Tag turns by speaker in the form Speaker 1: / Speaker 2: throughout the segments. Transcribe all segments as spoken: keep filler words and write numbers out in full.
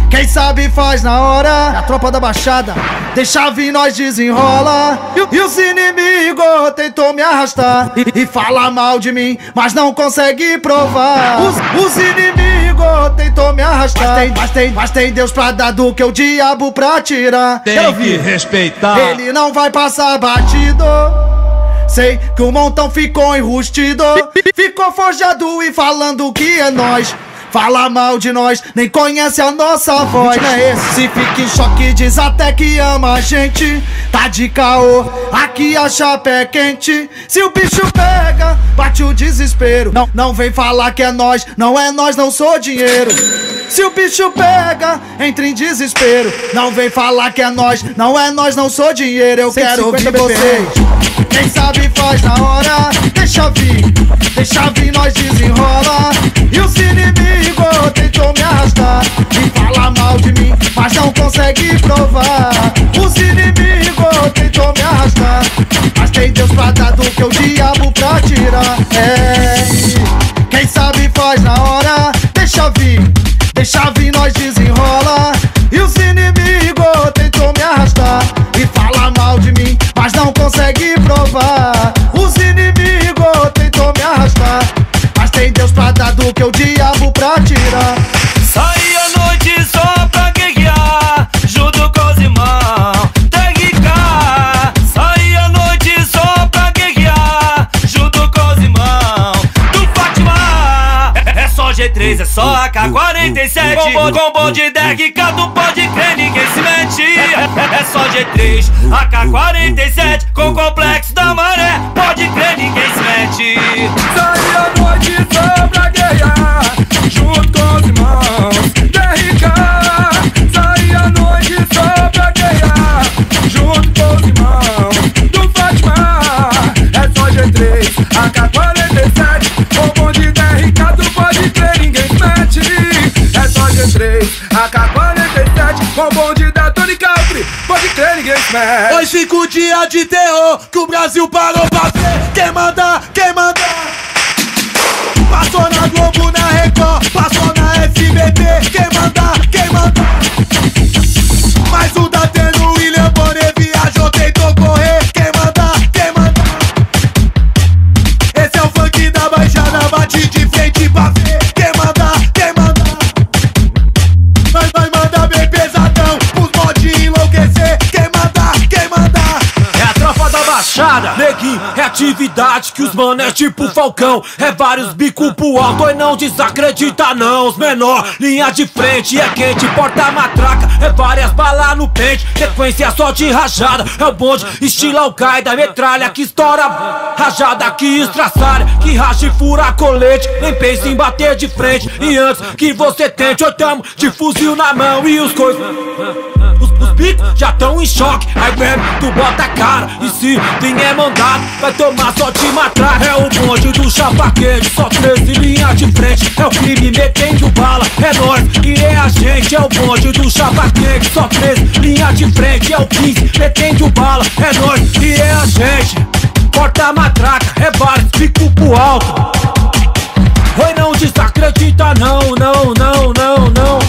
Speaker 1: Quem sabe faz na hora. É a tropa da Baixada. Deixa vir, nós desenrola. E, e os inimigos tentou me arrastar e, e fala mal de mim, mas não consegue provar. Os, os inimigos tentou me arrastar, mas tem, mas, tem, mas tem Deus pra dar do que o diabo pra tirar.
Speaker 2: Tem que respeitar.
Speaker 1: Ele não vai passar batido. Sei que o montão ficou enrustido, ficou forjado e falando que é nós. Fala mal de nós, nem conhece a nossa voz, não é esse? Se fica em choque, diz até que ama a gente. Tá de caô, aqui a chapa é quente. Se o bicho pega, bate o desespero. Não, não vem falar que é nós, não é nós, não sou dinheiro. Se o bicho pega, entra em desespero. Não vem falar que é nós, não é nós, não sou dinheiro. Eu quero ouvir vocês. Quem sabe faz na hora. Deixa vir, deixa vir, nós desenrola. E os inimigos tentou me arrastar e fala mal de mim, mas não consegue provar. Os inimigos tentou me arrastar, mas tem Deus pra dar do que o diabo pra tirar. É, quem sabe faz na hora. Deixa vir, deixa vir, nós desenrola. E os inimigos tentou me arrastar e fala mal de mim, mas não consegue provar. Os inimigos tentou me arrastar, mas tem Deus pra dar do que o diabo pra tirar.
Speaker 3: Saí à noite só pra guerrear, junto com os irmãos T R K. Saí à noite só pra guerrear, junto com os irmãos do Fátima. É, é só G três, é só A K quarenta e sete, com, com bonde D R K, tu pode crer, ninguém se mete. É, é, é só G três, A K quarenta e sete, com complexo da maré, pode crer, ninguém se mete.
Speaker 4: Saí à noite só pra guerrear, junto com os irmãos D R K. Saí à noite só pra guerrear, junto com os irmãos do Fátima. É só G três, A K quarenta e sete, com bonde D R K, tu pode crer, ninguém se mete. É só G três, A K quarenta e sete, com bonde da Tony Country, pode crer, ninguém se mete.
Speaker 2: Hoje cinco dias de terror que o Brasil parou pra ver. Quem manda, quem manda? Passou na Globo, na Record, passou na S B T. Quem manda, quem manda? Mas o Dateno, William Bonner viajou, tentou correr. Quem manda, quem manda? Esse é o funk da Baixada, bate de frente pra ver. Quem manda, quem manda? Nós vai mandar bem pesadão, os mod enlouquecer. Quem manda, quem manda? É a tropa da Baixada, neguinho, é atividade que os mano é tipo Falcão. É vários bicos pro alto e não desacredita não. Os menor, linha de frente, é quente, porta-matraca, é várias balas no pente. Sequência só de rajada, é o bonde, estilo Al-Qaeda. Metralha que estoura, rajada que estraçalha, que racha e fura colete. Nem pense em bater de frente, e antes que você tente, eu tamo de fuzil na mão e os coisas. Os, os bicos já tão em choque, aí mesmo tu bota a cara. E se vier mandado, vai tomar só de matraca. É o bonde do chapa quente, só treze linhas de frente. É o crime metendo bala, é nós e é a gente. É o bonde do chapa quente, só treze linhas de frente. É o quinze metendo bala, é nós e é a gente. Corta a matraca, é vários, fico pro alto. Oi, não desacredita não, não, não, não, não.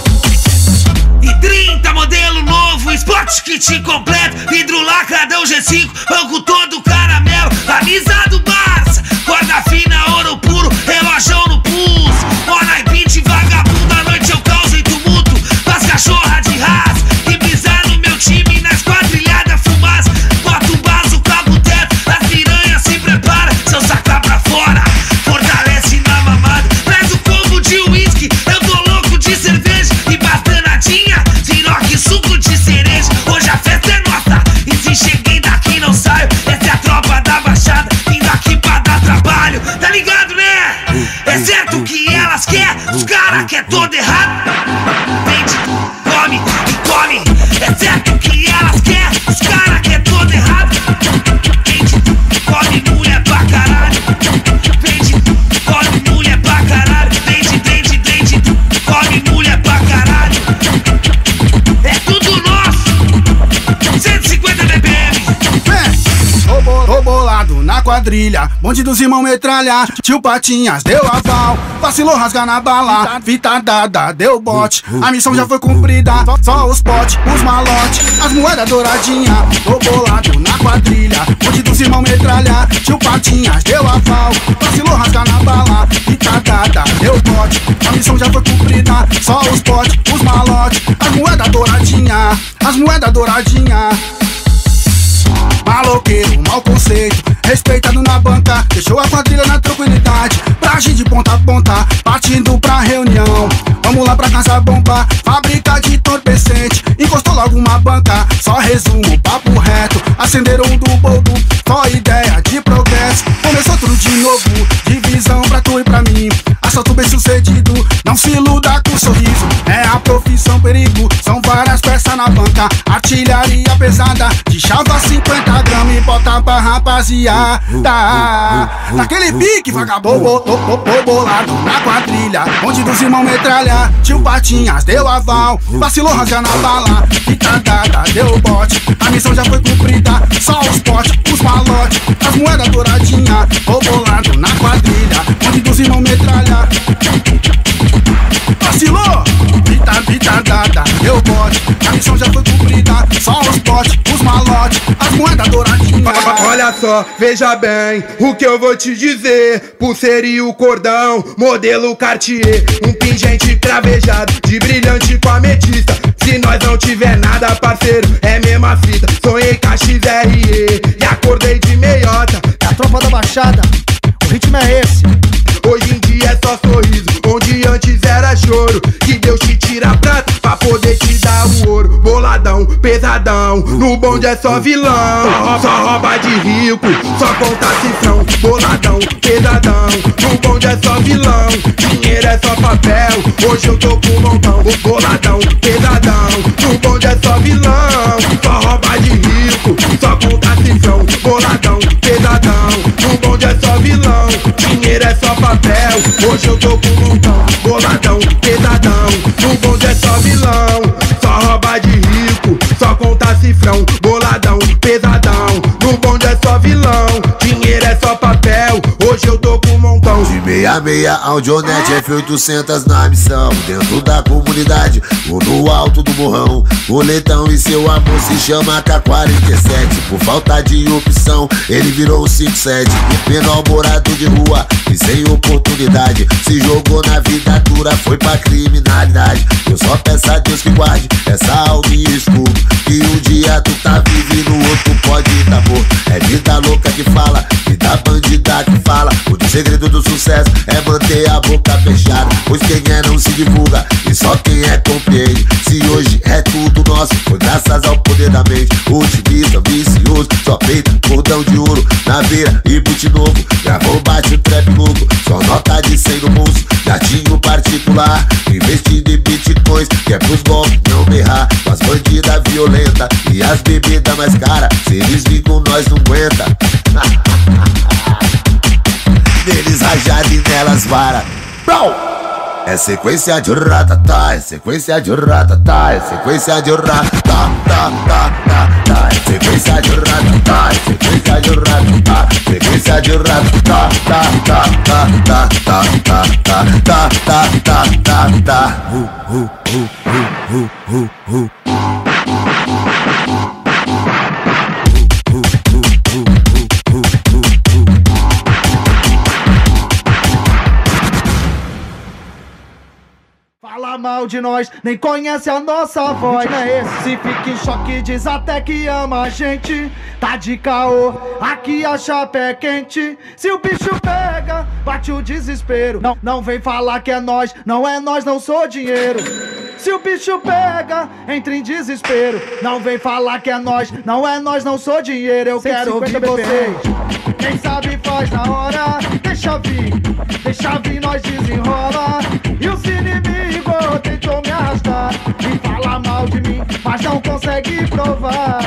Speaker 5: E trinta modelo novo, Sport Kit completo, vidro lacradão G cinco, banco todo caramelo, camisa do Barça, corda fina, ouro puro, relógio no pulso. Mona e pinte, vagabundo, à noite eu causo em tumulto, as cachorra de raça, que pisar no meu time, nas quadrilhadas fumaça. Bota um baço, cabo o teto, as piranhas se prepara, seu sacar pra fora, fortalece na mamada. Traz o combo de uísque, eu tô louco de cerveja e bastanadinha, Ciroc, suco de cereja. Hoje a festa é nossa, e se cheguei daqui não saio. Essa é a tropa da Baixada, vindo aqui pra dar trabalho, tá ligado, né? É certo que elas quer, os cara quer todo errado. Vende, come e come. É certo que elas quer, os cara quer todo errado. Vende, come mulher pra caralho. Vende, come mulher pra caralho. Vende, vende, vende, come mulher pra caralho. É tudo nosso, cento e cinquenta B P M.
Speaker 1: Tô bolado na quadrilha. quadrilha, bonde dos irmãos metralha. Tio Patinhas deu aval, vacilou rasgar na bala. Fita dada, deu bote, a missão já foi cumprida. Só os potes, os malotes, as moedas douradinha. Tô bolado na quadrilha, bonde dos irmãos metralha. Tio Patinhas deu aval, vacilou rasgar na bala. Fita dada, deu bote, a missão já foi cumprida. Só os potes, os malotes, as moedas douradinha, as moedas douradinha. Maloqueiro, mau conceito, respeitado na banca, deixou a quadrilha na tranquilidade. Praxe de ponta a ponta, partindo pra reunião. Vamos lá pra casa bomba, fábrica de entorpecente. Encostou logo uma banca, só resumo, papo reto. Acenderam um do boldo, só ideia de progresso. Começou tudo de novo, divisão pra tu e pra mim. Assalto bem sucedido, não se iluda com sorriso. É a profissão perigo, são várias peças na banca. Artilharia pesada, de chava cinquenta gramas e bota pra rapaziada. Naquele pique, vagabundo, bolado na quadrilha, onde dos irmãos metralha. Tio Patinhas deu aval, vacilou rasgar na bala. Fita dada, deu bote, a missão já foi cumprida. Só os potes, os malotes, as moedas douradinha. Tô bolado na quadrilha, onde dos irmãos metralha. Vacilou, fita, fita dada, deu bote, a missão já foi cumprida. Só os potes, os malotes, as moedas douradinha.
Speaker 4: Olha só, veja bem o que eu vou te dizer. Pulseira e o cordão, modelo Cartier. Um pingente cravejado, de brilhante com ametista. Se nós não tiver nada, parceiro, é mesma fita. Sonhei com a X R E e acordei de meiota.
Speaker 1: É a tropa da Baixada, o ritmo é esse.
Speaker 4: Hoje em dia é só sorriso, onde antes era choro. Que Deus te tira prato pra poder te dar o ouro. Boladão, pesadão, no bonde é só vilão. Só rouba de rico, só conta cifrão. Boladão, pesadão, no bonde é só vilão. Dinheiro é só papel, hoje eu tô com um montão. Boladão, pesadão, no bonde é só vilão. Só rouba de rico, só conta cifrão. Boladão, pesadão, no bonde é só vilão. Dinheiro é só papel, hoje eu tô com um montão. Boladão, pesadão, no bonde é só vilão. Só rouba de rico, só conta cifrão. Boladão, pesadão, no bonde é só vilão. Dinheiro é só papel, hoje eu tô com um montão.
Speaker 6: De meia meia Audionete F oitocentos na missão. Dentro da comunidade ou no alto do morrão. Boletão e seu amor se chama K quarenta e sete. Por falta de opção, ele virou um cinco sete. Menor morador de rua e sem oportunidade, se jogou na vida dura, foi pra criminalidade. Eu só peço a Deus que guarde essa alma e escudo. Que um dia tu tá vivo e no outro pode tá morto. É vida louca que fala, vida bandida que fala. O segredo do sucesso é manter a boca fechada, pois quem é não se divulga e só quem é compreende. Se hoje é tudo nosso, foi graças ao poder da mente. Otimista, vicioso, só feita cordão de ouro na beira e boot novo. Gravou, bate o trap louco, só nota de cem no bolso. Gatinho particular, investindo em bitcoins, que é pros golpes não berrar. Com as bandidas violentas e as bebidas mais caras, se eles vir com nós não aguenta. Neles rajado e nelas vara. Bro! É sequência de ratatá, é sequência de ratatá, é sequência de ratatá, tá, tá, tá, tá. É sequência de ratatá, é sequência de ratatá, sequência de ratatá, tá, tá, tá, tá, tá, tá, tá, tá, tá, tá, tá. Uh, uh, uh, uh, uh, uh, uh.
Speaker 1: Fala mal de nós, nem conhece a nossa voz, né? Esse se fica em choque, diz até que ama a gente. Tá de caô, aqui a chapa é quente. Se o bicho pega, bate o desespero. Não, não vem falar que é nós, não é nós, não sou dinheiro. Se o bicho pega, entra em desespero. Não vem falar que é nós, não é nós, não sou dinheiro. Eu quero ouvir vocês. Quem sabe faz na hora, deixa vir, deixa vir, nós desenrola. E os inimigos tentam me arrastar e fala mal de mim, mas não consegue provar.